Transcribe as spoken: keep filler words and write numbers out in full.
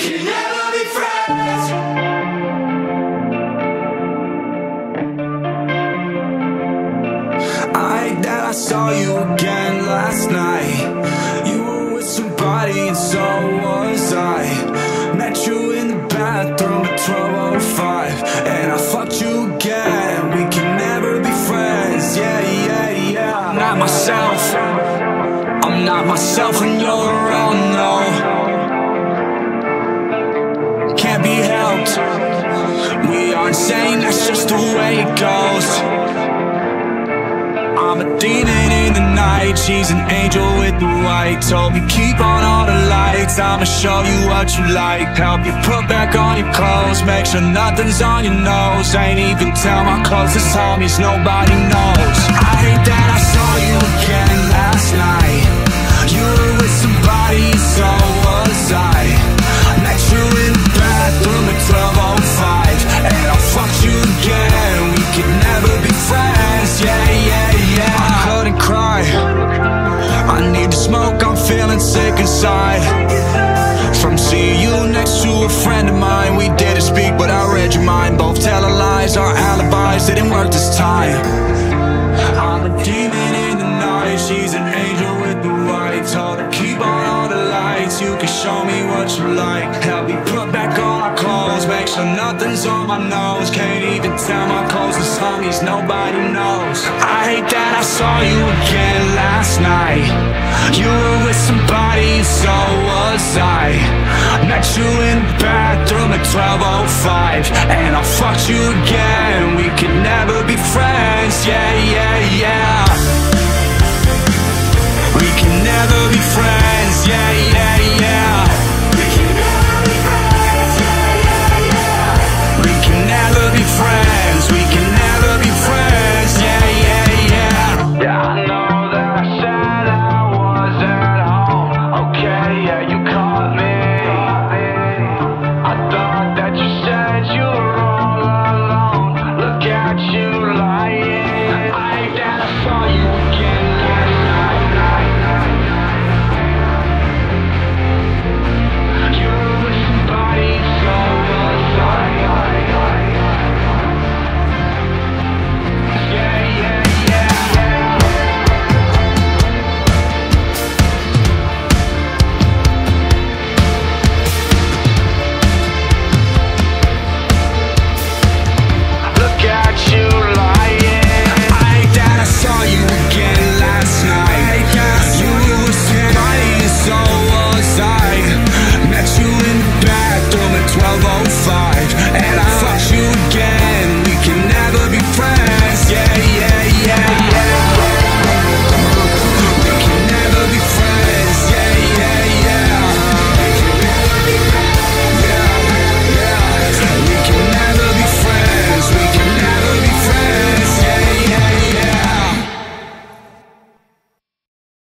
can never be friends. I hate that I saw you again last night. You were with somebody and so was I. Met you in the bathroom at twelve oh five, and I fucked you again. We can never be friends, yeah, yeah, yeah. I'm not myself, I'm not myself when you're around, no. Can't be helped, we are insane, that's just the way it goes. I'm a demon in the night, she's an angel with the white. Told me keep on all the lights, I'ma show you what you like. Help you put back on your clothes, make sure nothing's on your nose. Ain't even tell my closest homies, nobody knows. I hate that I saw you again last night. You were with somebody, so was I. Met you in the bathroom at twelve oh five, and I fucked you again. We could never be friends, yeah, yeah, yeah. I couldn't cry, I need to smoke, I'm feeling sick inside. From seeing you next to a friend of mine, we didn't speak but I read your mind. Both telling lies, our alibis didn't work this time. I'm a demon in the night, she's an angel with the white. Told her keep on all the lights, you can show me what you like. Help me put back on our clothes, make sure nothing's on my nose. Can't even tell my closest homies, nobody knows. I hate that I saw you again last night. You were with somebody, so was I. Met you in the bathroom at twelve oh five, and I fucked you again. We could never be friends, yeah, yeah, yeah. We can never be friends, yeah, yeah, yeah.